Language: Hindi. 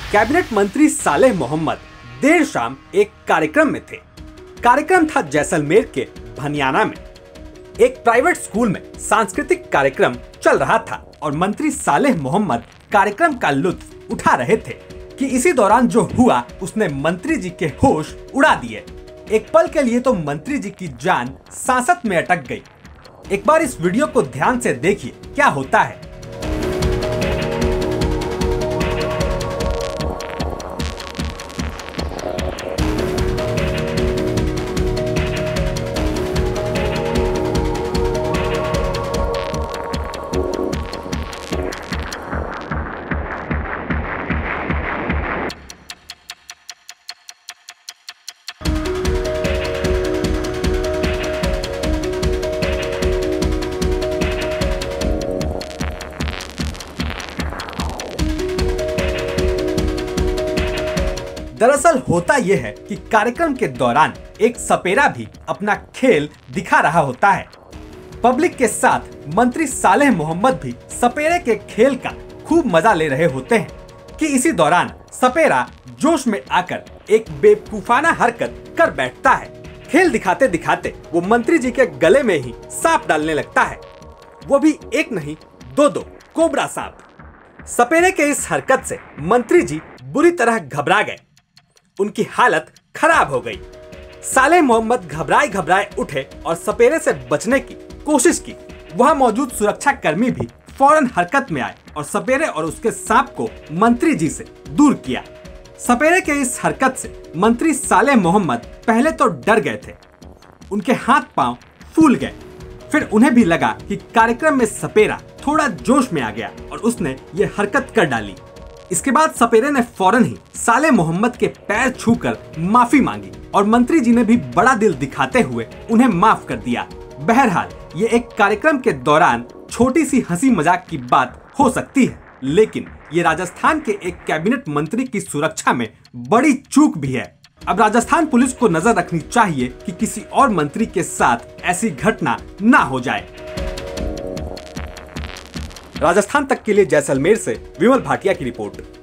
कैबिनेट मंत्री सालेह मोहम्मद देर शाम एक कार्यक्रम में थे। कार्यक्रम था जैसलमेर के भनियाना में। एक प्राइवेट स्कूल में सांस्कृतिक कार्यक्रम चल रहा था और मंत्री सालेह मोहम्मद कार्यक्रम का लुत्फ उठा रहे थे कि इसी दौरान जो हुआ उसने मंत्री जी के होश उड़ा दिए। एक पल के लिए तो मंत्री जी की जान सांसत में अटक गई। एक बार इस वीडियो को ध्यान से देखिए क्या होता है। दरअसल होता यह है कि कार्यक्रम के दौरान एक सपेरा भी अपना खेल दिखा रहा होता है। पब्लिक के साथ मंत्री सालेह मोहम्मद भी सपेरे के खेल का खूब मजा ले रहे होते हैं कि इसी दौरान सपेरा जोश में आकर एक बेवकूफाना हरकत कर बैठता है। खेल दिखाते दिखाते वो मंत्री जी के गले में ही सांप डालने लगता है, वो भी एक नहीं दो कोबरा सांप। सपेरे के इस हरकत से मंत्री जी बुरी तरह घबरा गए, उनकी हालत खराब हो गई। सालेह मोहम्मद घबराए उठे और सपेरे से बचने की कोशिश की। वहां मौजूद सुरक्षा कर्मी भी फौरन हरकत में आए और सपेरे और उसके सांप को मंत्री जी से दूर किया। सपेरे के इस हरकत से मंत्री सालेह मोहम्मद पहले तो डर गए थे, उनके हाथ पांव फूल गए। फिर उन्हें भी लगा कि कार्यक्रम में सपेरा थोड़ा जोश में आ गया और उसने ये हरकत कर डाली। इसके बाद सपेरे ने फौरन ही सालेह मोहम्मद के पैर छूकर माफी मांगी और मंत्री जी ने भी बड़ा दिल दिखाते हुए उन्हें माफ कर दिया। बहरहाल ये एक कार्यक्रम के दौरान छोटी सी हंसी मजाक की बात हो सकती है, लेकिन ये राजस्थान के एक कैबिनेट मंत्री की सुरक्षा में बड़ी चूक भी है। अब राजस्थान पुलिस को नजर रखनी चाहिए कि किसी और मंत्री के साथ ऐसी घटना ना हो जाए। राजस्थान तक के लिए जैसलमेर से विमल भाटिया की रिपोर्ट।